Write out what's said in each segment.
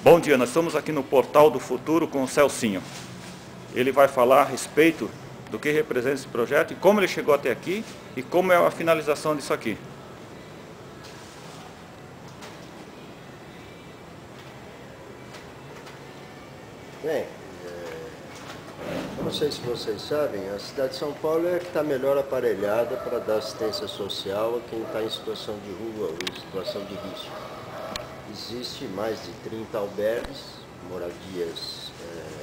Bom dia, nós estamos aqui no Portal do Futuro com o Celcinho. Ele vai falar a respeito do que representa esse projeto e como ele chegou até aqui e como é a finalização disso aqui. Bem, eu não sei se vocês sabem, a cidade de São Paulo é a que está melhor aparelhada para dar assistência social a quem está em situação de rua ou em situação de risco. Existe mais de 30 albergues, moradias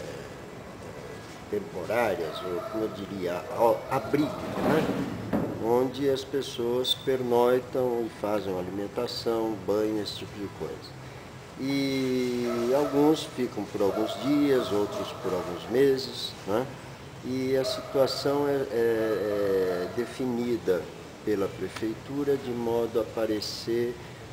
temporárias, ou como eu diria, abrigos, né? Onde as pessoas pernoitam e fazem alimentação, banho, esse tipo de coisa. E alguns ficam por alguns dias, outros por alguns meses, né? E a situação é definida pela prefeitura de modo a parecer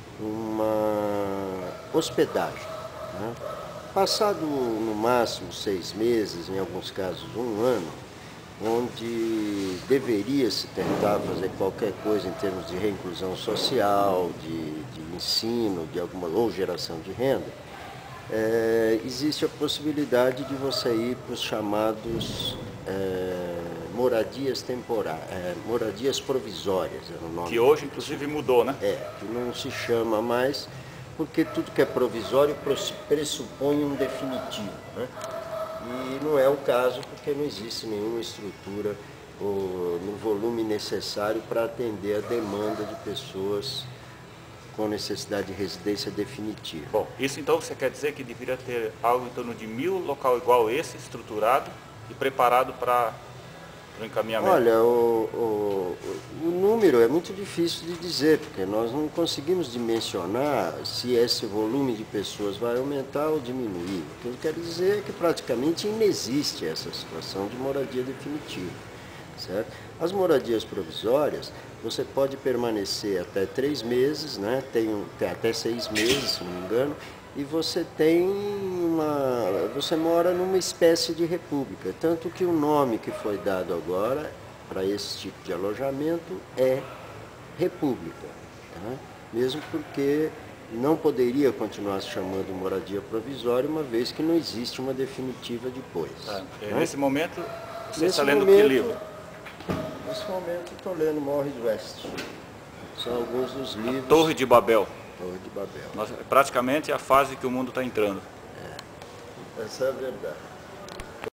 uma hospedagem, né? Passado no máximo 6 meses, em alguns casos 1 ano, onde deveria se tentar fazer qualquer coisa em termos de reinclusão social, de ensino, de alguma ou geração de renda, existe a possibilidade de você ir para os chamados moradias temporárias, moradias provisórias, era o nome. Que hoje inclusive mudou, né? Que não se chama mais, porque tudo que é provisório pressupõe um definitivo, né? E não é o caso porque não existe nenhuma estrutura no volume necessário para atender a demanda de pessoas com necessidade de residência definitiva. Bom, isso então você quer dizer que deveria ter algo em torno de 1000 local igual esse, estruturado e preparado para o encaminhamento? Olha, o número é muito difícil de dizer, porque nós não conseguimos dimensionar se esse volume de pessoas vai aumentar ou diminuir. O que eu quero dizer é que praticamente inexiste essa situação de moradia definitiva, certo? As moradias provisórias, você pode permanecer até 3 meses, né? Tem até 6 meses, se não me engano, e você você mora numa espécie de república, tanto que o nome que foi dado agora para esse tipo de alojamento é república, tá? Mesmo porque não poderia continuar se chamando moradia provisória, uma vez que não existe uma definitiva depois. Né? Nesse momento, você está lendo que livro? Nesse momento estou lendo Morris West. São alguns dos livros. Torre de Babel. Torre de Babel. Praticamente é a fase que o mundo está entrando. Essa é a verdade.